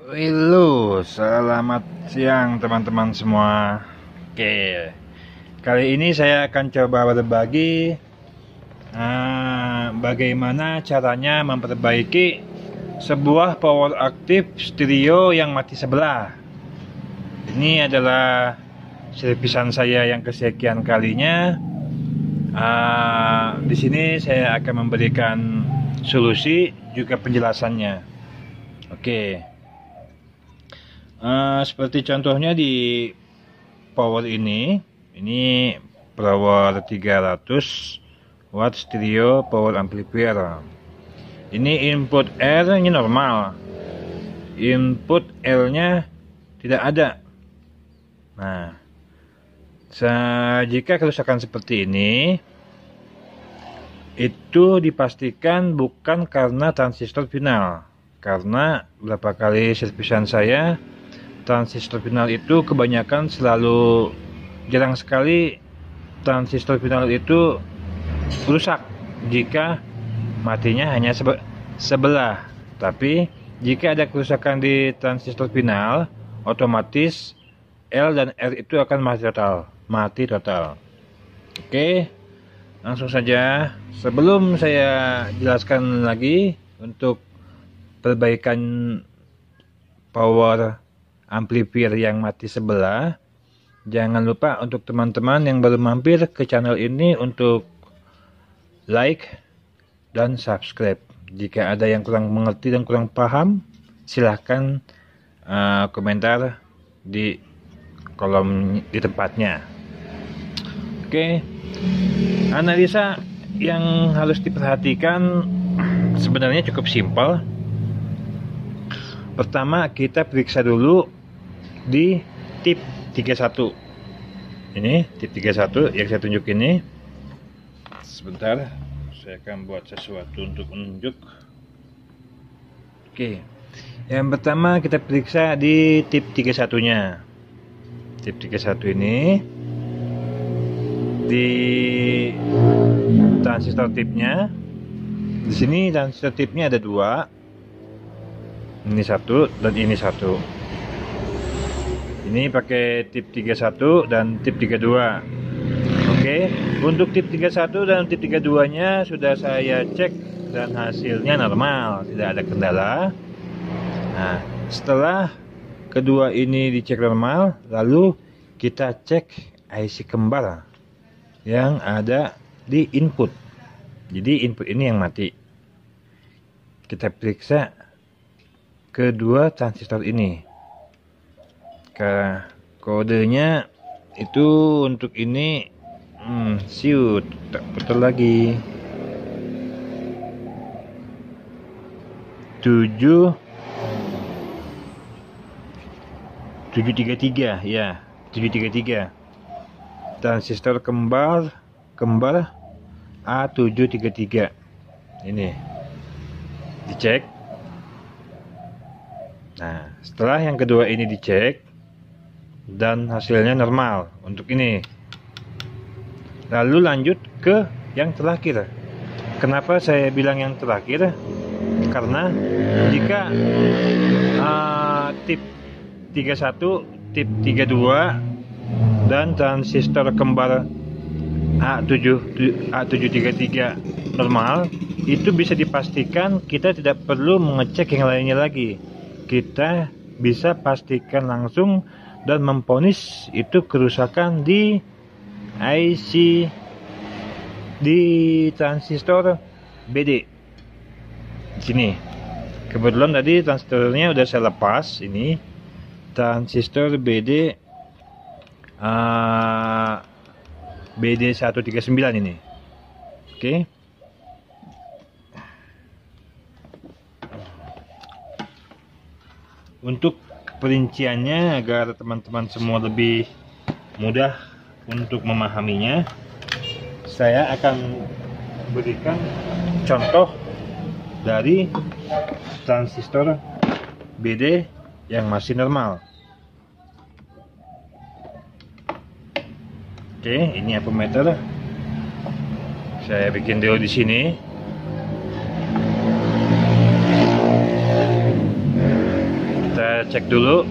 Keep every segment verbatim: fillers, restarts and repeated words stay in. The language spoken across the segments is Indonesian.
Halo, selamat siang teman-teman semua. Oke, kali ini saya akan coba berbagi uh, bagaimana caranya memperbaiki sebuah power active stereo yang mati sebelah. Ini adalah servisan saya yang kesekian kalinya. Uh, di sini saya akan memberikan solusi juga penjelasannya. Oke. Uh, seperti contohnya di power ini, ini power tiga ratus watt stereo power amplifier. Ini input R nya normal, input L nya tidak ada. Nah, jika kerusakan seperti ini, itu dipastikan bukan karena transistor final. Karena beberapa kali servisan saya, transistor final itu kebanyakan selalu jarang sekali transistor final itu rusak jika matinya hanya sebe sebelah. Tapi jika ada kerusakan di transistor final, otomatis L dan R itu akan mati total, mati total. Oke, langsung saja. Sebelum saya jelaskan lagi untuk perbaikan power amplifier yang mati sebelah, jangan lupa untuk teman-teman yang baru mampir ke channel ini untuk like dan subscribe. Jika ada yang kurang mengerti dan kurang paham, silahkan uh, komentar di kolom di tempatnya. Oke, analisa yang harus diperhatikan sebenarnya cukup simpel. Pertama, kita periksa dulu di tip tiga puluh satu. Ini tip tiga puluh satu yang saya tunjuk ini. Sebentar, saya akan buat sesuatu untuk menunjuk. Oke, yang pertama kita periksa di tip tiga puluh satu nya. Tip tiga puluh satu ini di transistor tipnya. Di sini transistor tipnya ada dua. Ini satu dan ini satu. Ini pakai tip tiga puluh satu dan tip tiga puluh dua. Oke, untuk tip tiga puluh satu dan tip tiga puluh dua nya sudah saya cek dan hasilnya normal, tidak ada kendala. Nah, setelah kedua ini dicek normal, lalu kita cek I C kembar yang ada di input. Jadi input ini yang mati. Kita periksa kedua transistor ini. Ke kodenya itu untuk ini hmm, siut tak betul lagi. tujuh tujuh tiga tiga ya, tujuh tiga tiga. Transistor kembar kembar A tujuh tiga tiga. Ini dicek. Nah, setelah yang kedua ini dicek dan hasilnya normal untuk ini, lalu lanjut ke yang terakhir. Kenapa saya bilang yang terakhir? Karena jika uh, tip tiga puluh satu, tip tiga puluh dua dan transistor kembar A tujuh tiga tiga normal, itu bisa dipastikan kita tidak perlu mengecek yang lainnya lagi. Kita bisa pastikan langsung dan memvonis itu kerusakan di I C di transistor B D. Di sini kebetulan tadi transistornya udah saya lepas. Ini transistor B D uh, B D seratus tiga puluh sembilan ini. Oke. Untuk perinciannya agar teman-teman semua lebih mudah untuk memahaminya, saya akan berikan contoh dari transistor B D yang masih normal. Oke, ini ampermeter. Saya bikin dulu di sini. kita cek dulu.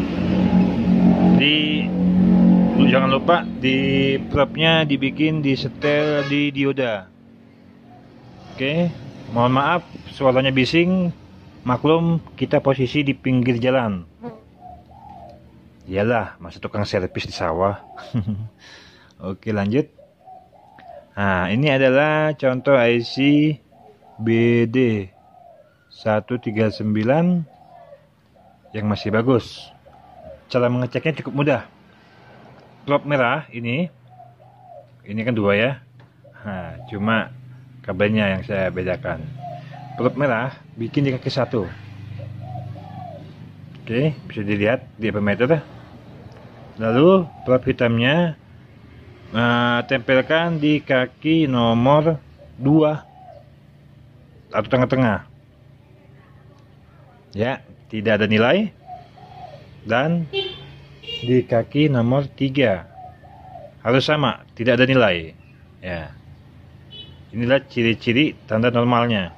Di jangan lupa di propnya dibikin di setel di dioda. Oke, mohon maaf suaranya bising. Maklum kita posisi di pinggir jalan. Iyalah, masa tukang servis di sawah. Oke, lanjut. Nah, ini adalah contoh I C B D seratus tiga puluh sembilan yang masih bagus. Cara mengeceknya cukup mudah. Prop merah ini, ini kan dua ya. Nah, cuma kabelnya yang saya bedakan. Prop merah bikin di kaki satu. Oke, bisa dilihat di ammeter. Lalu prop hitamnya uh, tempelkan di kaki nomor dua atau tengah-tengah. Ya, tidak ada nilai. Dan di kaki nomor tiga harus sama, tidak ada nilai. Ya, inilah ciri-ciri tanda normalnya.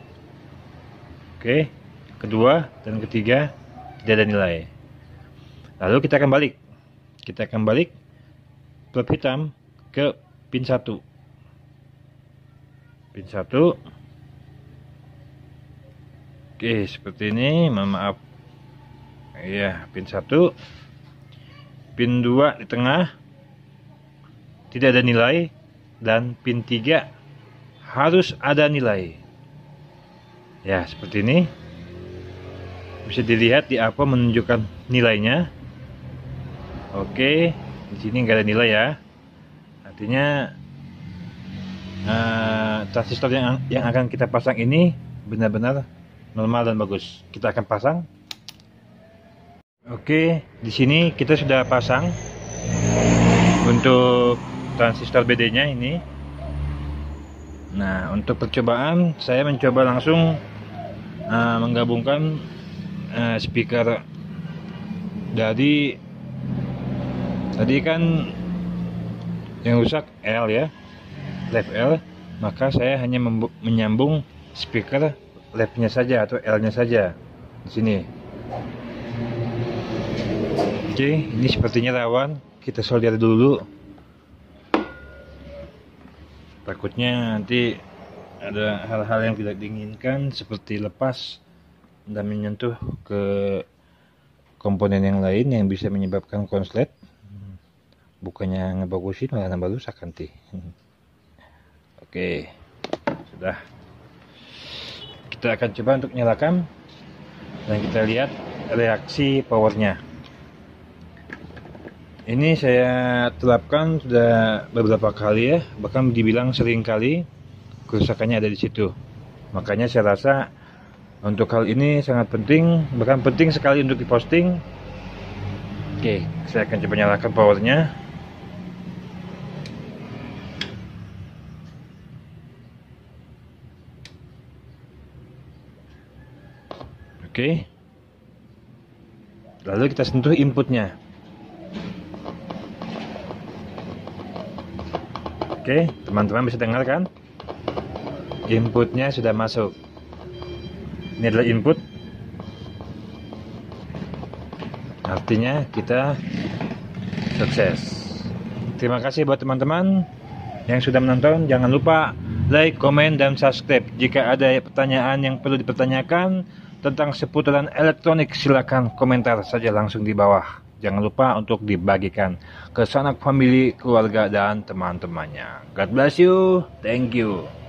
Oke, kedua dan ketiga tidak ada nilai. Lalu kita akan balik. Kita akan balik prop hitam ke pin satu. Pin satu. Oke, seperti ini. Mohon maaf. Iya, pin satu. Pin dua di tengah. Tidak ada nilai. Dan pin tiga harus ada nilai. Ya, seperti ini. Bisa dilihat di apa menunjukkan nilainya. Oke, di sini nggak ada nilai ya. Artinya uh, transistor yang yang akan kita pasang ini benar-benar normal dan bagus. Kita akan pasang. Oke, di sini kita sudah pasang untuk transistor B D-nya ini. Nah, untuk percobaan saya mencoba langsung uh, menggabungkan uh, speaker dari tadi kan yang rusak L ya, left L, maka saya hanya menyambung speaker left-nya saja atau L-nya saja di sini. Oke, ini sepertinya rawan. Kita solder dulu. Takutnya nanti ada hal-hal yang tidak diinginkan seperti lepas dan menyentuh ke komponen yang lain yang bisa menyebabkan konslet. Bukannya ngebagusin malah nambah rusak nanti. Oke, sudah. Kita akan coba untuk nyalakan dan kita lihat reaksi powernya. Ini saya terapkan sudah beberapa kali ya, bahkan dibilang sering kali kerusakannya ada di situ. Makanya saya rasa untuk hal ini sangat penting, bahkan penting sekali untuk diposting. Oke, saya akan coba nyalakan powernya. Oke, lalu kita sentuh inputnya. Oke, teman-teman bisa dengar kan? Inputnya sudah masuk. Ini adalah input. Artinya kita sukses. Terima kasih buat teman-teman yang sudah menonton. Jangan lupa like, komen, dan subscribe. Jika ada pertanyaan yang perlu dipertanyakan tentang seputaran elektronik, silakan komentar saja langsung di bawah. Jangan lupa untuk dibagikan ke sanak famili, keluarga, dan teman-temannya. God bless you. Thank you.